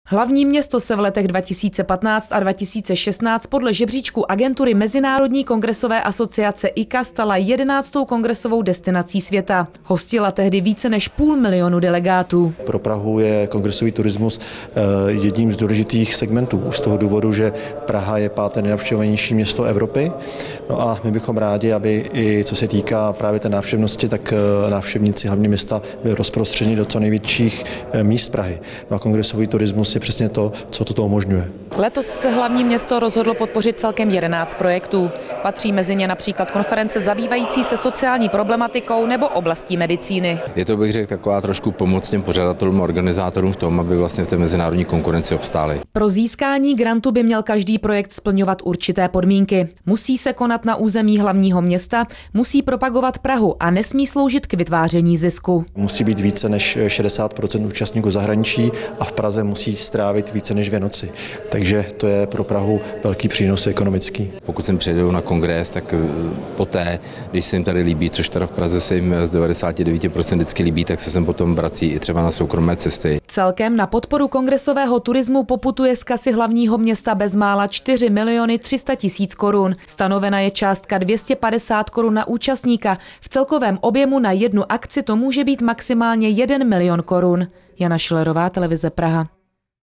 Hlavní město se v letech 2015 a 2016 podle žebříčku agentury Mezinárodní kongresové asociace ICA stala 11. kongresovou destinací světa. Hostila tehdy více než 500 000 delegátů. Pro Prahu je kongresový turismus jedním z důležitých segmentů z toho důvodu, že Praha je páté nejnavštěvovanější město Evropy. No a my bychom rádi, aby i co se týká právě té návštěvnosti, tak návštěvníci hlavního města byli rozprostřeni do co největších míst Prahy. No a kongresový turismus je přesně to, co toto umožňuje. Letos se hlavní město rozhodlo podpořit celkem 11 projektů. Patří mezi ně například konference zabývající se sociální problematikou nebo oblastí medicíny. Je to, bych řekl, taková trošku pomoc těm pořadatelům a organizátorům v tom, aby vlastně v té mezinárodní konkurenci obstáli. Pro získání grantu by měl každý projekt splňovat určité podmínky. Musí se konat na území hlavního města, musí propagovat Prahu a nesmí sloužit k vytváření zisku. Musí být více než 60% účastníků zahraničí a v Praze musí strávit více než 2 noci. Takže to je pro Prahu velký přínos ekonomický. Pokud sem přijedou na kongres, tak poté, když se jim tady líbí, což teda v Praze se jim z 99% vždycky líbí, tak se sem potom vrací i třeba na soukromé cesty. Celkem na podporu kongresového turismu poputuje z kasy hlavního města bezmála 4 300 000 korun. Stanovena je částka 250 korun na účastníka. V celkovém objemu na jednu akci to může být maximálně 1 milion korun. Jana Šilerová, televize Praha.